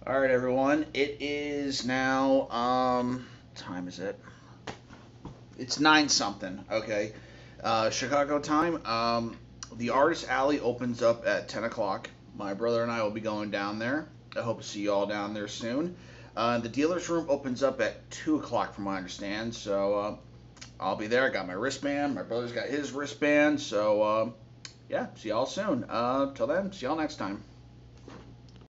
All right, everyone. It is now time is it? It's 9 something. Okay. Chicago time. The Artist Alley opens up at 10 o'clock. My brother and I will be going down there. I hope to see you all down there soon. The dealer's room opens up at 2 o'clock, from what I understand. So I'll be there. I got my wristband. My brother's got his wristband. So yeah, see y'all soon. Till then, see y'all next time.